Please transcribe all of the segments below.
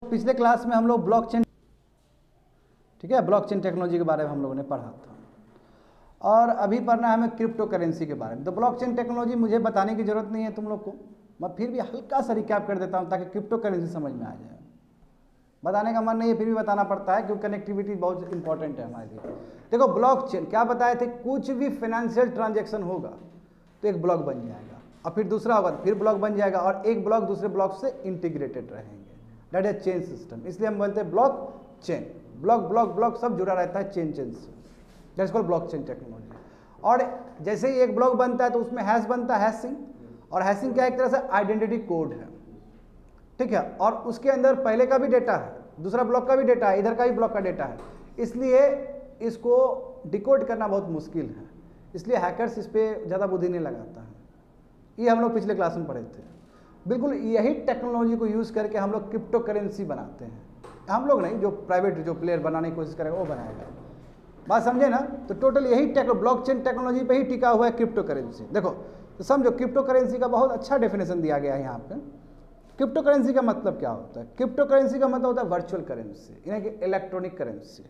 पिछले क्लास में हम लोग ब्लॉकचेन, ठीक है, ब्लॉकचेन टेक्नोलॉजी के बारे में हम लोगों ने पढ़ा था और अभी पढ़ना है हमें क्रिप्टो करेंसी के बारे में। तो ब्लॉकचेन टेक्नोलॉजी मुझे बताने की जरूरत नहीं है तुम लोग को, मैं फिर भी हल्का सा रिकैप कर देता हूँ ताकि क्रिप्टो करेंसी समझ में आ जाए। बताने का मन नहीं है फिर भी बताना पड़ता है क्योंकि कनेक्टिविटी बहुत इंपॉर्टेंट है हमारे लिए। देखो ब्लॉकचेन क्या बताए थे, कुछ भी फाइनेंशियल ट्रांजेक्शन होगा तो एक ब्लॉक बन जाएगा और फिर दूसरा होगा फिर ब्लॉक बन जाएगा और एक ब्लॉक दूसरे ब्लॉक से इंटीग्रेटेड रहेंगे। दैट इज चेन सिस्टम, इसलिए हम बोलते हैं block chain. Block block block सब जुड़ा रहता है चेन चेन से, दैट्स कॉल्ड ब्लॉकचेन टेक्नोलॉजी। और जैसे ही एक ब्लॉक बनता है तो उसमें हैश बनता है, हैशिंग, और हैशिंग क्या एक तरह से आइडेंटिटी कोड है, ठीक है, और उसके अंदर पहले का भी डेटा है, दूसरा ब्लॉक का भी डेटा है, इधर का भी ब्लॉक का डेटा है, इसलिए इसको डिकोड करना बहुत मुश्किल है, इसलिए हैकर्स इस पर ज़्यादा बुद्धि नहीं लगाता है। ये हम लोग पिछले क्लास में पढ़े थे। बिल्कुल यही टेक्नोलॉजी को यूज़ करके हम लोग क्रिप्टो करेंसी बनाते हैं। हम लोग नहीं, जो प्राइवेट जो प्लेयर बनाने की कोशिश करेगा वो बनाएगा। बात समझे ना? तो टोटल यही ब्लॉकचेन टेक्नोलॉजी पे ही टिका हुआ है क्रिप्टो करेंसी। देखो तो समझो, क्रिप्टो करेंसी का बहुत अच्छा डेफिनेशन दिया गया है यहाँ पे। क्रिप्टो करेंसी का मतलब क्या होता है? क्रिप्टो करेंसी का मतलब होता है वर्चुअल करेंसी, यानी कि इलेक्ट्रॉनिक करेंसी,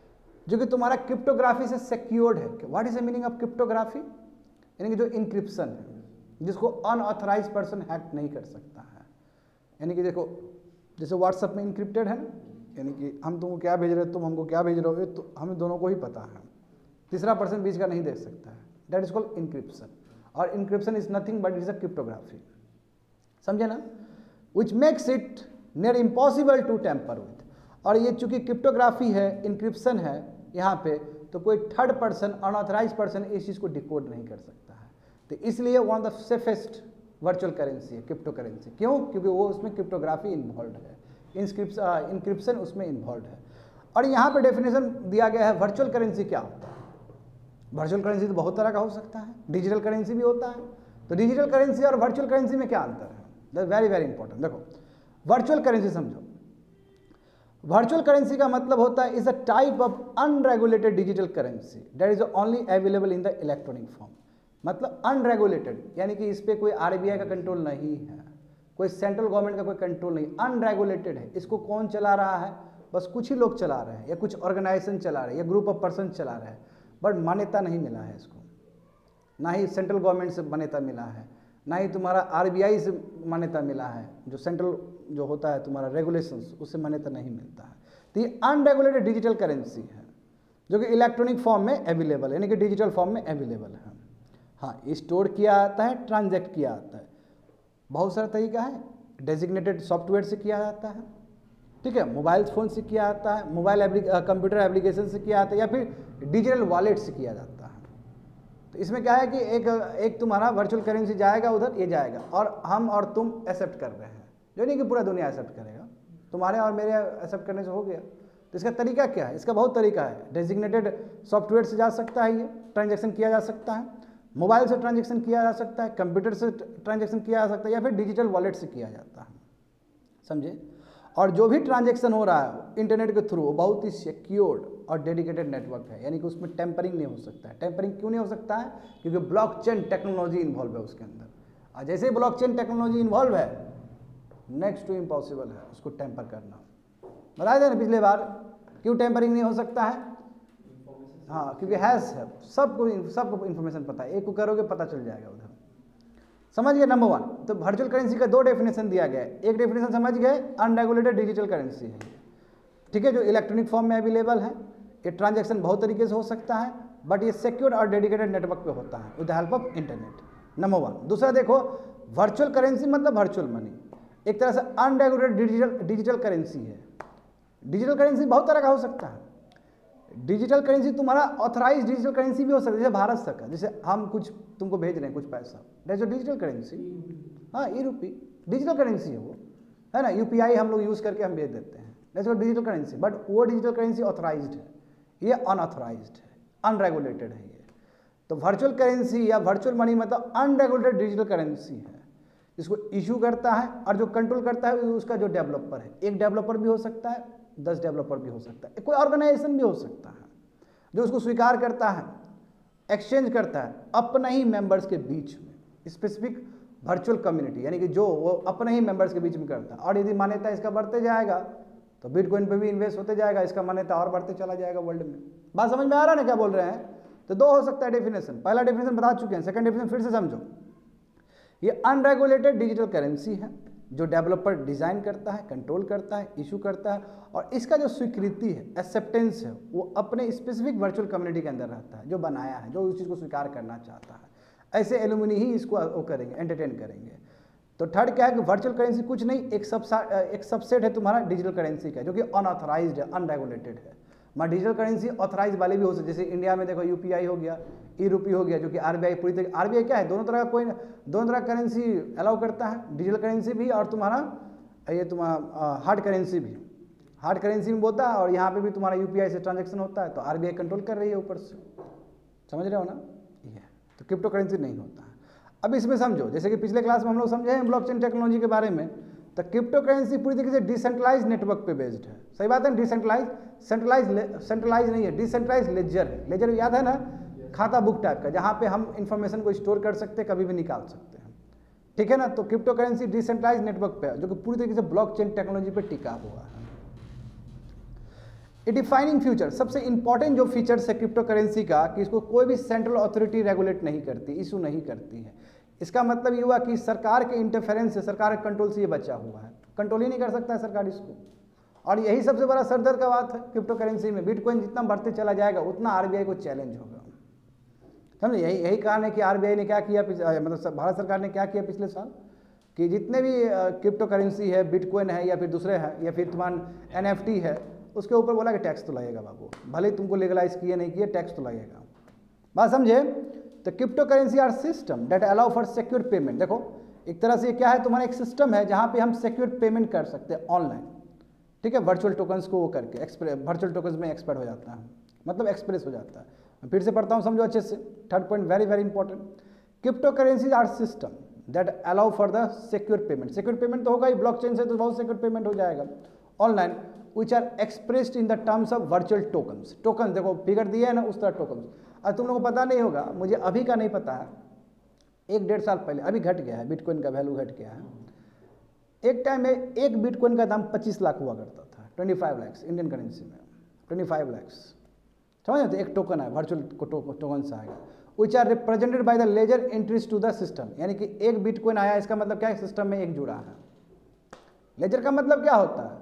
जो कि तुम्हारा क्रिप्टोग्राफी से सिक्योर्ड है। What is the meaning of cryptography? यानी कि जो इंक्रिप्शन है, जिसको अनऑथराइज पर्सन हैक नहीं कर सकता है। यानी कि देखो जैसे व्हाट्सएप में इंक्रिप्टेड है ना, यानी कि हम तुमको क्या भेज रहे हो, तुम हमको क्या भेज रहे हो, तो हमें दोनों को ही पता है, तीसरा पर्सन बीच का नहीं देख सकता है। दैट इज कॉल्ड इंक्रिप्शन, और encryption is nothing but it is a cryptography. समझे ना? Which makes it near impossible to tamper with. और ये चूंकि क्रिप्टोग्राफी है, इंक्रिप्शन है यहाँ पे, तो कोई थर्ड पर्सन, अनऑथराइज पर्सन इस चीज़ को डिकोड नहीं कर सकता है। तो इसलिए one of the safest virtual currency है क्रिप्टो करेंसी। क्यों? क्योंकि वो उसमें क्रिप्टोग्राफी इन्वॉल्व है, इंक्रिप्शन उसमें इन्वॉल्व है। और यहाँ पे डेफिनेशन दिया गया है वर्चुअल करेंसी क्या होता है। वर्चुअल करेंसी तो बहुत तरह का हो सकता है, डिजिटल करेंसी भी होता है। तो डिजिटल करेंसी और वर्चुअल करेंसी में क्या अंतर है? That's very very important. देखो वर्चुअल करेंसी समझो, वर्चुअल करेंसी का मतलब होता है is a type of unregulated digital currency that is only available in the electronic form. मतलब अनरेगुलेटेड यानी कि इस पर कोई आरबीआई का कंट्रोल नहीं है, कोई सेंट्रल गवर्नमेंट का कोई कंट्रोल नहीं, अनरेगुलेटेड है। इसको कौन चला रहा है? बस कुछ ही लोग चला रहे हैं, या कुछ ऑर्गेनाइजेशन चला रहे हैं, या ग्रुप ऑफ पर्सन चला रहे हैं, बट मान्यता नहीं मिला है इसको। ना ही सेंट्रल गवर्नमेंट से मान्यता मिला है, ना ही तुम्हारा आरबीआई से मान्यता मिला है, जो सेंट्रल जो होता है तुम्हारा रेगुलेशंस, उससे मान्यता नहीं मिलता है। तो ये अनरेगुलेटेड डिजिटल करेंसी है जो कि इलेक्ट्रॉनिक फॉर्म में अवेलेबल है, यानी कि डिजिटल फॉर्म में अवेलेबल है। हाँ, स्टोर किया जाता है, ट्रांजैक्ट किया जाता है, बहुत सारा तरीका है। डेजिग्नेटेड सॉफ्टवेयर से किया जाता है, ठीक है, मोबाइल फ़ोन से किया जाता है, कंप्यूटर एप्लीकेशन से किया जाता है, या फिर डिजिटल वॉलेट से किया जाता है। तो इसमें क्या है कि एक तुम्हारा वर्चुअल करेंसी जाएगा उधर, ये जाएगा, और हम और तुम एक्सेप्ट कर रहे हैं, जो नहीं कि पूरा दुनिया एक्सेप्ट करेगा, तुम्हारे और मेरे एक्सेप्ट करने से हो गया। तो इसका तरीका क्या है? इसका बहुत तरीका है। डेजिग्नेटेड सॉफ्टवेयर से जा सकता है, ये ट्रांजैक्शन किया जा सकता है, मोबाइल से ट्रांजैक्शन किया जा सकता है, कंप्यूटर से ट्रांजैक्शन किया जा सकता है, या फिर डिजिटल वॉलेट से किया जाता है। समझे? और जो भी ट्रांजैक्शन हो रहा है इंटरनेट के थ्रू, वो बहुत ही सिक्योर्ड और डेडिकेटेड नेटवर्क है, यानी कि उसमें टेम्परिंग नहीं हो सकता है। टेम्परिंग क्यों नहीं हो सकता है? क्योंकि ब्लॉकचेन टेक्नोलॉजी इन्वॉल्व है उसके अंदर, और जैसे ही ब्लॉकचेन टेक्नोलॉजी इन्वॉल्व है, नेक्स्ट टू इम्पॉसिबल है उसको टेम्पर करना। बताया था ना पिछले बार, क्यों टेम्परिंग नहीं हो सकता है? हाँ, क्योंकि हैश है, सबको इन्फॉर्मेशन पता है, एक को करोगे पता चल जाएगा उधर। समझ गए? नंबर वन, तो वर्चुअल करेंसी का दो डेफिनेशन दिया गया है। एक डेफिनेशन समझ गए, अनरेगुलेटेड डिजिटल करेंसी है, ठीक है, जो इलेक्ट्रॉनिक फॉर्म में अवेलेबल है। ये ट्रांजैक्शन बहुत तरीके से हो सकता है, बट ये सिक्योर और डेडिकेटेड नेटवर्क पे होता है with the help of internet. Number one. दूसरा देखो, वर्चुअल करेंसी मतलब वर्चुअल मनी, एक तरह से अनरेगुलेटेड डिजिटल करेंसी है। डिजिटल करेंसी बहुत तरह का हो सकता है। डिजिटल करेंसी तुम्हारा ऑथराइज डिजिटल करेंसी भी हो सकता है, जैसे भारत सरकार, जैसे हम कुछ तुमको भेज रहे हैं कुछ पैसा, दैट्स अ डिजिटल करेंसी। हाँ, ई रुपी डिजिटल करेंसी है, वो है ना, यूपीआई हम लोग यूज़ करके हम भेज देते हैं, that's a digital currency. But वो डिजिटल करेंसी ऑथराइज्ड है, ये अनऑथराइज्ड है, अनरेगुलेटेड है ये। तो वर्चुअल करेंसी या वर्चुअल मनी मतलब अनरेगुलेटेड डिजिटल करेंसी है, जिसको इशू करता है और जो कंट्रोल करता है उसका जो डेवलपर है। एक डेवलपर भी हो सकता है, 10 डेवलपर भी हो सकता है, कोई ऑर्गेनाइजेशन भी हो सकता है जो उसको स्वीकार करता है, एक्सचेंज करता है अपने ही मेंबर्स के बीच में, स्पेसिफिक वर्चुअल कम्युनिटी, यानी कि जो वो अपने ही मेंबर्स के बीच में करता है। और यदि मान्यता इसका बढ़ते जाएगा तो बिटकॉइन पे भी इन्वेस्ट होते जाएगा, इसका मान्यता और बढ़ते चला जाएगा वर्ल्ड में। बात समझ में आ रहा है ना क्या बोल रहे हैं? तो दो हो सकता है डेफिनेशन, पहला डेफिनेशन बता चुके हैं, सेकंड डेफिनेशन फिर से समझो। ये अनरेगुलेटेड डिजिटल करेंसी है जो डेवलपर डिजाइन करता है, कंट्रोल करता है, इशू करता है, और इसका जो स्वीकृति है, एक्सेप्टेंस है, वो अपने स्पेसिफिक वर्चुअल कम्युनिटी के अंदर रहता है, जो बनाया है, जो उस चीज़ को स्वीकार करना चाहता है। ऐसे एलुमिनी ही इसको वो करेंगे, एंटरटेन करेंगे। तो थर्ड क्या है कि वर्चुअल करेंसी कुछ नहीं, एक सबसेट है तुम्हारा डिजिटल करेंसी का, जो कि अनऑथराइज्ड है, अनरेगुलेटेड है। मैं डिजिटल करेंसी ऑथराइज वाले भी हो सकते, जैसे इंडिया में देखो यूपीआई हो गया, ई रूपी हो गया, जो कि आरबीआई पूरी तरह, आरबीआई क्या है, दोनों तरह का कोई, दोनों तरह का करेंसी अलाउ करता है, डिजिटल करेंसी भी और तुम्हारा ये तुम्हारा हार्ड करेंसी भी। हार्ड करेंसी में बोलता है और यहाँ पे भी तुम्हारा यूपीआई से ट्रांजैक्शन होता है, तो आरबीआई कंट्रोल कर रही है ऊपर से, समझ रहे हो ना? ये तो क्रिप्टो करेंसी नहीं होता है। अब इसमें समझो, जैसे कि पिछले क्लास में हम लोग समझे हैं ब्लॉकचेन टेक्नोलॉजी के बारे में, तो क्रिप्टो करेंसी पूरी तरीके से डिसेंट्रलाइज नेटवर्क पे बेस्ड है। सही बात है, डिसेंट्रलाइज, सेंट्रलाइज नहीं है, डिसेंट्रलाइज लेजर है। लेजर याद है ना, खाता बुक टाइप का, जहाँ पे हम इंफॉर्मेशन को स्टोर कर सकते हैं, कभी भी निकाल सकते हैं, ठीक है ना? तो क्रिप्टो करेंसी डिसेंट्रलाइज नेटवर्क पे है, जो कि पूरी तरीके से ब्लॉकचेन टेक्नोलॉजी पे टिका हुआ है। ए डिफाइनिंग फ्यूचर, सबसे इंपॉर्टेंट जो फीचर्स है क्रिप्टो करेंसी का, कि इसको कोई भी सेंट्रल अथॉरिटी रेगुलेट नहीं करती, इशू नहीं करती है। इसका मतलब ये हुआ कि सरकार के इंटरफेरेंस से, सरकार के कंट्रोल से ये बचा हुआ है, कंट्रोल ही नहीं कर सकता है सरकार इसको। और यही सबसे बड़ा सरदर्द का बात है क्रिप्टो करेंसी में। बिटकॉइन जितना बढ़ते चला जाएगा उतना आरबीआई को चैलेंज होगा, समझे? यही कारण है कि आरबीआई ने क्या किया, मतलब भारत सरकार ने क्या किया पिछले साल, कि जितने भी क्रिप्टो करेंसी है, बिटकॉइन है या फिर दूसरे हैं, या फिर तुम्हारा एनएफटी है, उसके ऊपर बोला कि टैक्स तो लगेगा बाबू, भले ही तुमको लीगलाइज किए नहीं किए, टैक्स तो लगेगा। बात समझे? तो crypto currency are system that allow for secure payment. देखो एक तरह से क्या है, तुम्हारा एक सिस्टम है जहाँ पे हम सिक्योर पेमेंट कर सकते हैं ऑनलाइन, ठीक है? वर्चुअल टोकन्स को वो करके वर्चुअल टोकन्स में एक्सपर्ट हो जाता है, मतलब एक्सप्रेस हो जाता है। मैं फिर से पढ़ता हूँ, समझो अच्छे से। Third point very very important, crypto currencies are system that allow for the secure payment. Secure payment तो होगा ही, ब्लॉकचेन से तो बहुत सिक्योर पेमेंट हो जाएगा online, which are expressed in the terms of virtual tokens. Token देखो figure दिया है ना, उस तरह टोकन्स। और तुम लोगों को पता नहीं होगा, मुझे अभी का नहीं पता है, 1-1.5 साल पहले, अभी घट गया है, बिटकॉइन का वैल्यू घट गया है। एक टाइम में एक बिटकॉइन का दाम 25 लाख हुआ करता था, 25 लाख इंडियन करेंसी में, 25 लाख, समझ रहे? एक टोकन है, वर्चुअल टोकन से आएगा, which are represented by the ledger entries to the system. यानी कि एक बिटकॉइन आया, इसका मतलब क्या है, सिस्टम में एक जुड़ा है। लेजर का मतलब क्या होता है?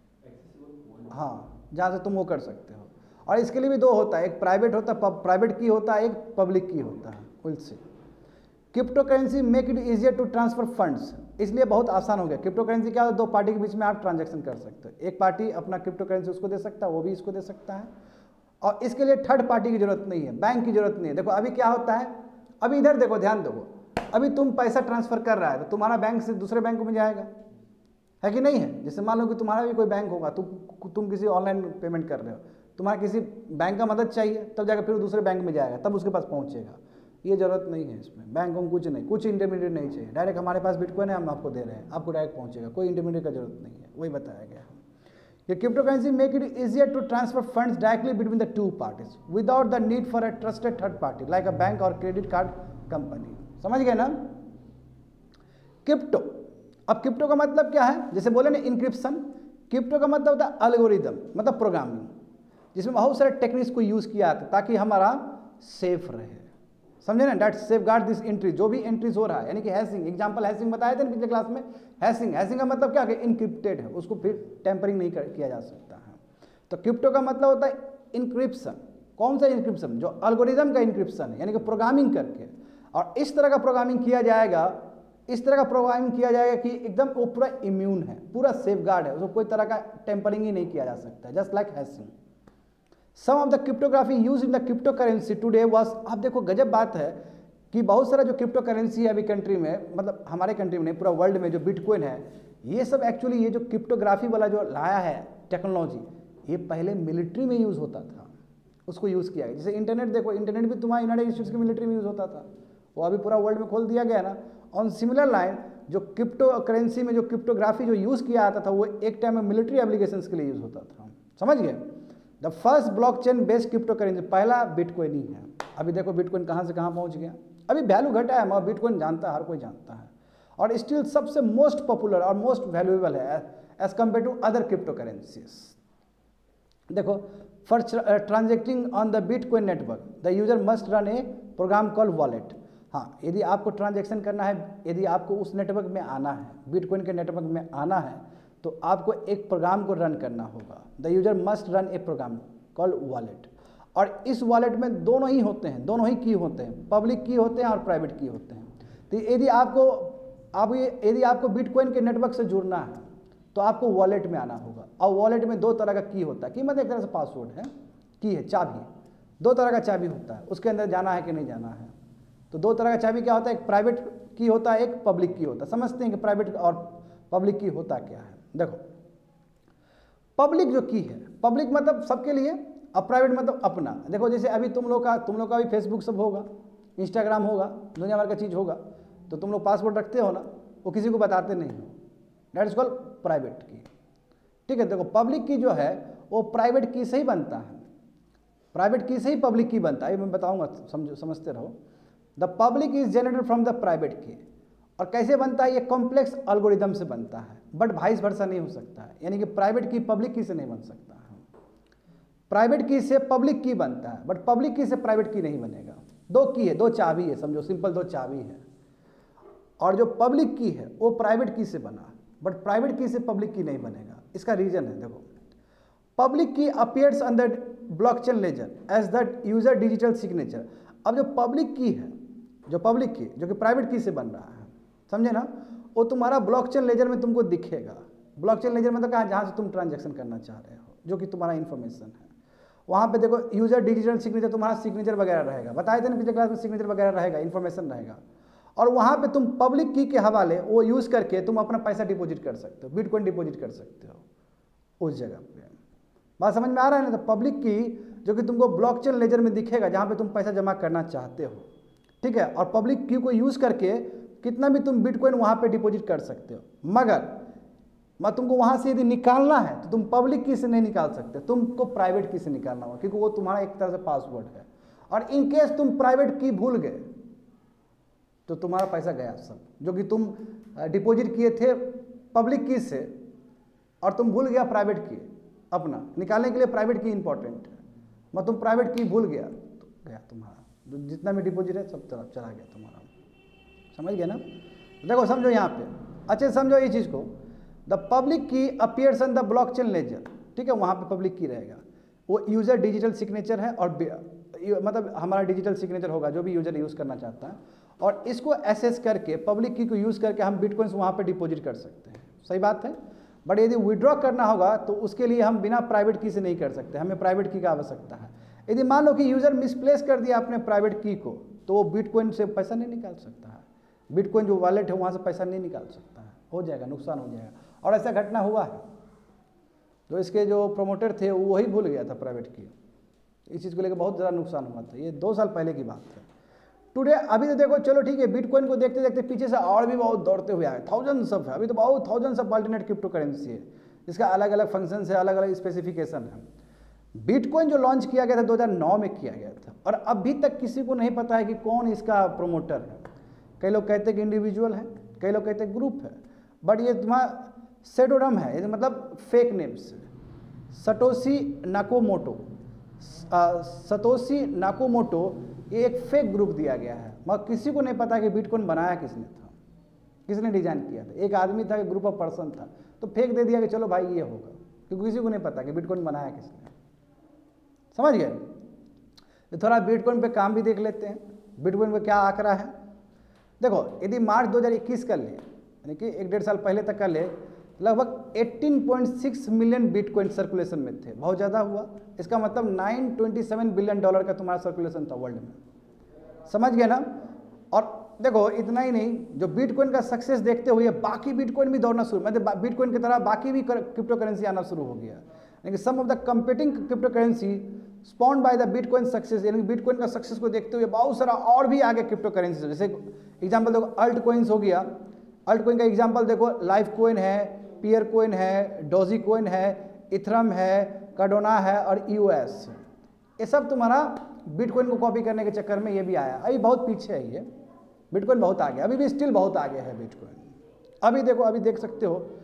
हाँ, जहाँ से तुम वो कर सकते हो। और इसके लिए भी दो होता है, एक प्राइवेट होता है, प्राइवेट की होता है, एक पब्लिक की होता है। Will say crypto currency make it easier to transfer funds, इसलिए बहुत आसान हो गया। क्रिप्टो करेंसी क्या है, दो पार्टी के बीच में आप ट्रांजैक्शन कर सकते हो। एक पार्टी अपना क्रिप्टो करेंसी उसको दे सकता है, वो भी इसको दे सकता है, और इसके लिए थर्ड पार्टी की जरूरत नहीं है, बैंक की जरूरत नहीं है। देखो अभी क्या होता है, अभी इधर देखो, ध्यान दो, अभी तुम पैसा ट्रांसफर कर रहा है तो तुम्हारा बैंक से दूसरे बैंक में जाएगा, है कि नहीं है? जैसे मान लो कि तुम्हारा भी कोई बैंक होगा, तुम किसी ऑनलाइन पेमेंट कर रहे हो, तुम्हारा किसी बैंक का मदद चाहिए, तब जाकर फिर दूसरे बैंक में जाएगा, तब उसके पास पहुंचेगा। ये जरूरत नहीं है इसमें, बैंक को कुछ नहीं, कुछ इंटरमीडिएट नहीं चाहिए, डायरेक्ट हमारे पास बिटकॉइन है, हम आपको दे रहे हैं, आपको डायरेक्ट पहुंचेगा, कोई इंटरमीडिएट का जरूरत नहीं है। वही बताया गया। ये crypto currency make it easier to transfer funds directly between the two parties without the need for a trusted third party like a bank और क्रेडिट कार्ड कंपनी। समझ गए ना? क्रिप्टो, अब क्रिप्टो का मतलब क्या है? जैसे बोले ना इनक्रिप्शन, क्रिप्टो का मतलब होता है एल्गोरिदम, मतलब प्रोग्रामिंग, जिसमें बहुत सारे टेक्निक्स को यूज किया जाता है ताकि हमारा सेफ रहे। समझे ना? That safeguard this entry, जो भी एंट्रीज हो रहा है, यानी कि हैशिंग, एग्जांपल हैशिंग बताए थे ना पिछले क्लास में। हैशिंग का मतलब क्या है? इनक्रिप्टेड है, उसको फिर टेम्परिंग नहीं किया जा सकता है। तो क्रिप्टो का मतलब होता है इनक्रिप्शन। कौन सा इनक्रिप्शन? जो एल्गोरिदम का इनक्रिप्शन है, यानी कि प्रोग्रामिंग करके, और इस तरह का प्रोग्रामिंग किया जाएगा, इस तरह का प्रोग्रामिंग किया जाएगा कि एकदम वो पूरा इम्यून है, पूरा सेफ गार्ड है, उसको कोई तरह का टेम्परिंग ही नहीं किया जा सकता, just like hashing. Some of the cryptography use in the crypto currency today was, आप देखो गजब बात है कि बहुत सारा जो क्रिप्टो करेंसी है अभी कंट्री में, मतलब हमारे कंट्री में नहीं, पूरा वर्ल्ड में जो बिटकॉइन है, ये सब एक्चुअली ये जो क्रिप्टोग्राफी वाला जो लाया है टेक्नोलॉजी, ये पहले मिलिट्री में यूज होता था, उसको यूज किया है। जैसे इंटरनेट देखो, इंटरनेट भी तुम्हारा यूनाइटेड स्टेट्स की मिलिट्री में यूज होता था, वो अभी पूरा वर्ल्ड में खोल दिया गया ना। ऑन सिमिलर लाइन जो क्रिप्टो करेंसी में जो क्रिप्टोग्राफी जो यूज किया जाता था, वो एक टाइम में मिलिट्री एप्लीकेशंस के लिए यूज होता था। समझ गए? The first blockchain based crypto currency, पहला बिटकॉइन ही है। अभी देखो बिटकॉइन कहाँ से कहाँ पहुँच गया, अभी वैल्यू घटा है मगर बिटकॉइन जानता है, हर कोई जानता है, और स्टिल सबसे मोस्ट पॉपुलर और मोस्ट वैल्यूएबल है as compared to other crypto currencies. देखो, for transacting on the bitcoin network the user must run a program call wallet. हाँ, यदि आपको ट्रांजेक्शन करना है, यदि आपको उस नेटवर्क में आना है, बिटकॉइन के नेटवर्क में आना है, तो आपको एक प्रोग्राम को रन करना होगा। The user must run a program call wallet. और इस वॉलेट में दोनों ही होते हैं, दोनों ही की होते हैं, पब्लिक की होते हैं और प्राइवेट की होते हैं। तो यदि आपको बिटकॉइन के नेटवर्क से जुड़ना है तो आपको वॉलेट में आना होगा। और वॉलेट में दो तरह का की होता है, की मतलब एक तरह से पासवर्ड है, की है चाबी, दो तरह का चाबी होता है, उसके अंदर जाना है कि नहीं जाना है। तो दो तरह का चाबी क्या होता है, एक प्राइवेट की होता है, एक पब्लिक की होता है। समझते हैं कि प्राइवेट और पब्लिक की होता क्या है। देखो, पब्लिक जो की है, पब्लिक मतलब सबके लिए, और प्राइवेट मतलब अपना। देखो, जैसे अभी तुम लोग का भी फेसबुक सब होगा, इंस्टाग्राम होगा, दुनिया भर का चीज़ होगा, तो तुम लोग पासवर्ड रखते हो ना, वो किसी को बताते नहीं हो, दैट इज कॉल्ड प्राइवेट की। ठीक है, देखो पब्लिक की जो है वो प्राइवेट की से ही बनता है, प्राइवेट की से ही पब्लिक की बनता है। मैं बताऊंगा, समझते रहो। The public is generated from the private key. और कैसे बनता है, ये कॉम्प्लेक्स एल्गोरिदम से बनता है, बट वाइस वर्सा नहीं हो सकता है। यानी कि प्राइवेट की पब्लिक की से नहीं बन सकता है, प्राइवेट की से पब्लिक की बनता है, बट पब्लिक की से प्राइवेट की नहीं बनेगा। दो की है, दो चाबी है, समझो सिंपल दो चाबी है। और जो पब्लिक की है वो प्राइवेट की से बना, बट प्राइवेट की से पब्लिक की नहीं बनेगा। इसका रीजन है, देखो, public key appears on the blockchain ledger as the user digital signature. अब जो पब्लिक की है, जो पब्लिक की जो कि प्राइवेट की से बन रहा है, समझे ना, वो तुम्हारा ब्लॉकचेन लेजर में तुमको दिखेगा। ब्लॉकचेन लेजर मतलब कहाँ, जहाँ से तुम ट्रांजेक्शन करना चाह रहे हो, जो कि तुम्हारा इन्फॉर्मेशन है, वहाँ पे देखो यूजर डिजिटल सिग्नेचर, तुम्हारा सिग्नेचर वगैरह रहेगा। बताए थे ना पिछले क्लास में, सिग्नेचर वगैरह रहेगा, इन्फॉर्मेशन रहेगा। और वहाँ पे तुम पब्लिक की के हवाले वो यूज़ करके तुम अपना पैसा डिपॉजिट कर सकते हो, बिटकॉइन डिपॉजिट कर सकते हो उस जगह पे। बात समझ में आ रहा है ना। तो पब्लिक की जो कि तुमको ब्लॉकचेन लेजर में दिखेगा, जहाँ पे तुम पैसा जमा करना चाहते हो, ठीक है। और पब्लिक की को यूज़ करके कितना भी तुम बिटकॉइन वहाँ पे डिपॉजिट कर सकते हो। मगर तुमको वहाँ से यदि निकालना है तो तुम पब्लिक की से नहीं निकाल सकते, तुमको प्राइवेट की से निकालना होगा, क्योंकि वो तुम्हारा एक तरह से पासवर्ड है। और इन केस तुम प्राइवेट की भूल गए तो तुम्हारा पैसा गया सब, जो कि तुम डिपॉजिट किए थे पब्लिक की से, और तुम भूल गया प्राइवेट की अपना निकालने के लिए। प्राइवेट की इंपॉर्टेंट है, तुम प्राइवेट की भूल गया तो गया तुम्हारा, जितना भी डिपॉजिट है सब तरफ चला गया तुम्हारा। समझ गए ना। देखो समझो यहाँ पे, अच्छे समझो ये चीज़ को। The public key appears on the blockchain ledger, ठीक है, वहाँ पे पब्लिक की रहेगा। वो यूजर डिजिटल सिग्नेचर है, और मतलब हमारा डिजिटल सिग्नेचर होगा जो भी यूजर यूज़ करना चाहता है, और इसको एसेस करके पब्लिक की को यूज़ करके हम बिटकॉइंस वहाँ पे डिपॉजिट कर सकते हैं। सही बात है। बट यदि विड्रॉ करना होगा तो उसके लिए हम बिना प्राइवेट की से नहीं कर सकते, हमें प्राइवेट की का आवश्यकता है। यदि मान लो कि यूज़र मिसप्लेस कर दिया अपने प्राइवेट की को, तो वो बिटकॉइन से पैसा नहीं निकाल सकता है, बिटकॉइन जो वॉलेट है वहाँ से पैसा नहीं निकाल सकता है, हो जाएगा, नुकसान हो जाएगा। और ऐसा घटना हुआ है, तो इसके जो प्रोमोटर थे वो वही भूल गया था प्राइवेट की, इस चीज़ को लेकर बहुत ज़्यादा नुकसान हुआ था। ये 2 साल पहले की बात है। टुडे अभी तो देखो, चलो ठीक है, बिटकॉइन को देखते देखते पीछे से और भी बहुत दौड़ते हुए आए, थाउजेंड्स ऑफ है, अभी तो बहुत thousands of alternate crypto currency है, इसका अलग अलग फंक्शन है, अलग अलग स्पेसिफिकेशन है। बिटकॉइन जो लॉन्च किया गया था 2009 में किया गया था, और अभी तक किसी को नहीं पता है कि कौन इसका प्रोमोटर है। कई लोग कहते हैं कि इंडिविजुअल है, कई लोग कहते हैं ग्रुप है, बट ये तुम्हारा सेडोरम है, ये मतलब फेक नेम्स। सटोशी नाकोमोटो ये एक फेक ग्रुप दिया गया है, मगर किसी को नहीं पता कि बिटकॉइन बनाया किसने था, किसने डिजाइन किया था। एक आदमी था, ग्रुप ऑफ पर्सन था, तो फेक दे दिया कि चलो भाई ये होगा, क्योंकि किसी को नहीं पता कि बिटकॉइन बनाया किसने। समझ गए। तो थोड़ा बिटकॉइन पे काम भी देख लेते हैं, बिटकॉइन का क्या आंकड़ा है। देखो, यदि मार्च 2021 कर ले, यानी कि 1-1.5 साल पहले तक कर ले, लगभग 18.6 मिलियन बिटकॉइन सर्कुलेशन में थे, बहुत ज़्यादा हुआ। इसका मतलब $927 बिलियन का तुम्हारा सर्कुलेशन था वर्ल्ड में। समझ गए ना। और देखो इतना ही नहीं, जो बिटकॉइन का सक्सेस देखते हुए बाकी बिटकॉइन भी दौड़ना शुरू, मतलब बिटकॉइन की तरह बाकी भी क्रिप्टो करेंसी आना शुरू हो गया। यानी some of the competing crypto currency spawned by the bitcoin success, यानी बिटकॉइन का सक्सेस को देखते हुए बहुत सारा और भी आगे क्रिप्टो करेंसी, जैसे एग्जाम्पल देखो अल्ट कॉइन्स हो गया। अल्ट कॉइन का एग्जाम्पल देखो, लाइफ कॉइन है, पियर कॉइन है, डोजी कॉइन है, इथरम है, कार्डोना है और ईओएस। ये सब तुम्हारा बिटकॉइन को कॉपी करने के चक्कर में ये भी आया। अभी बहुत पीछे है, ये बिटकॉइन बहुत आगे, अभी भी स्टिल बहुत आगे है बिटकॉइन। अभी देखो, अभी देख सकते हो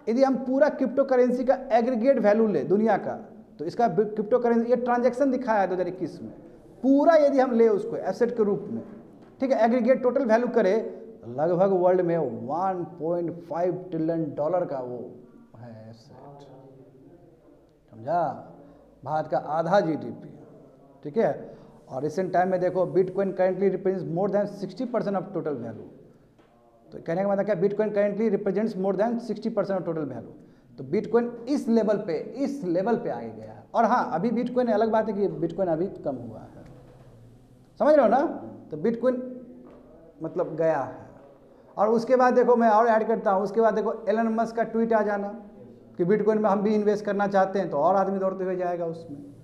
यदि हम पूरा क्रिप्टो करेंसी का एग्रीगेट वैल्यू ले दुनिया का, तो इसका क्रिप्टो करेंसी ये ट्रांजैक्शन दिखाया है 2021 में, पूरा यदि हम ले उसको एसेट के रूप में, ठीक है, एग्रीगेट टोटल वैल्यू करे, लगभग वर्ल्ड में 1.5 ट्रिलियन डॉलर का वो है एसेट, समझा, भारत का आधा जीडीपी, ठीक है। और रिसेंट टाइम में देखो bitcoin currently represents more than 60% of total value. तो कहने का मतलब क्या, bitcoin currently represents more than 60% of total value. तो बिटकॉइन इस लेवल पे आगे गया है। और हाँ, अभी बिटकॉइन अलग बात है कि बिटकॉइन अभी कम हुआ है, समझ रहे हो ना। तो बिटकॉइन मतलब गया है। और उसके बाद देखो मैं और ऐड करता हूँ, उसके बाद देखो एलन मस्क का ट्वीट आ जाना कि बिटकॉइन में हम भी इन्वेस्ट करना चाहते हैं, तो और आदमी दौड़ते हुए जाएगा उसमें।